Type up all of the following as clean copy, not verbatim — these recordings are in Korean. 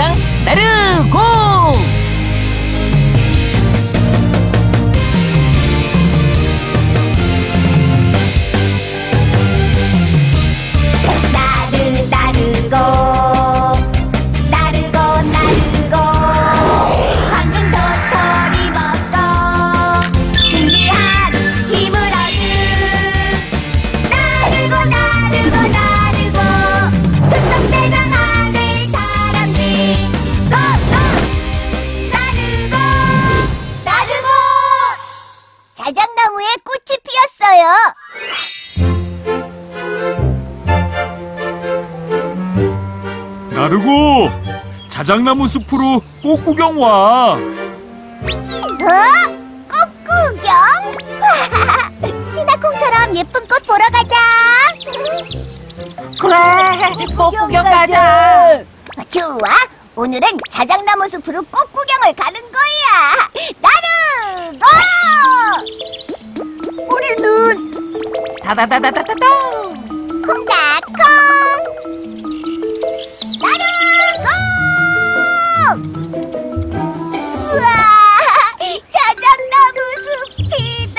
꽃구경 나르고! 자작나무에 꽃이 피었어요. 나르고, 자작나무 숲으로 꽃구경 와. 꽃구경? 티나콩처럼 예쁜 꽃 보러 가자. 그래, 꽃구경 가자. 좋아, 오늘은 자작나무 숲으로 꽃구경을 가는 거야. 나르고! 우리는 다다다다다다다. 콩닥콩! 나르고! 우와! 자작나무 숲이다!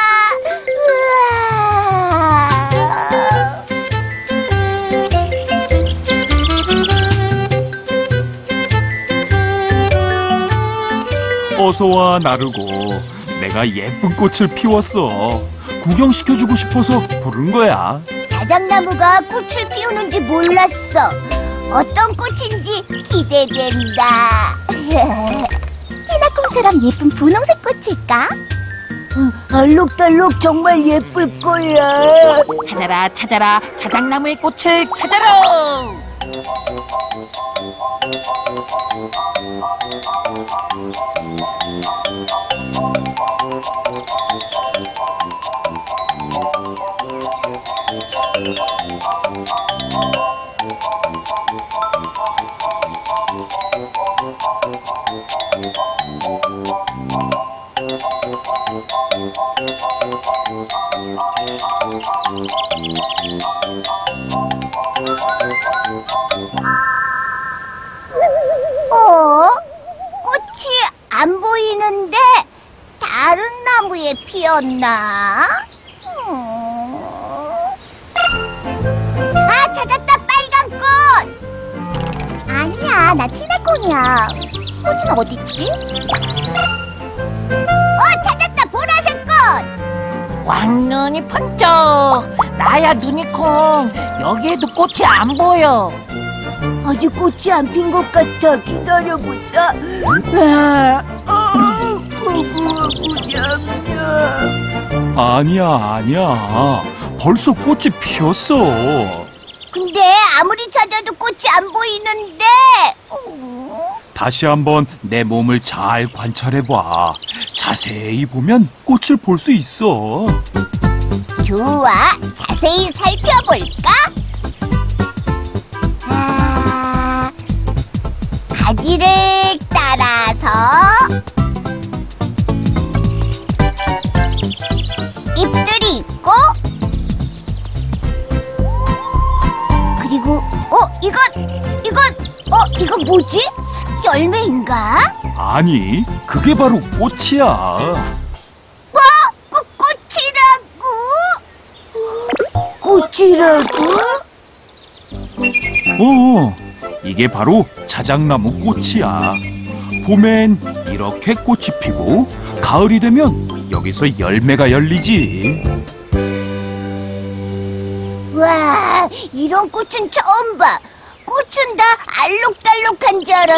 우와! 어서와, 나르고. 내가 예쁜 꽃을 피웠어. 구경시켜주고 싶어서 부른 거야. 자작나무가 꽃을 피우는지 몰랐어. 어떤 꽃인지 기대된다. 티나콩처럼 예쁜 분홍색 꽃일까? 알록달록 정말 예쁠 거야. 찾아라, 찾아라, 자작나무의 꽃을 찾아라! 꽃이 안 보이는데 다른 나무에 피었나? 아, 찾았다, 빨간 꽃! 아니야, 나 티나콩이야. 꽃은 어딨지? 찾았다, 보라색 꽃! 왕눈이 번쩍! 나야, 누니콩. 여기에도 꽃이 안 보여. 아직 꽃이 안 핀 것 같아. 기다려보자. 아니야. 벌써 꽃이 피었어. 근데 아무리 찾아도 꽃이 안 보이는데. 다시 한번 내 몸을 잘 관찰해봐. 자세히 보면 꽃을 볼 수 있어. 좋아, 자세히 살펴볼까? 가지를 따라서 잎들이 있고, 그리고 이건 뭐지? 열매인가? 아니, 그게 바로 꽃이야. 뭐? 꽃이라고? 이게 바로 자작나무 꽃이야. 봄엔 이렇게 꽃이 피고, 가을이 되면 여기서 열매가 열리지. 와, 이런 꽃은 처음 봐. 꽃은 다 알록달록한 줄 알았어.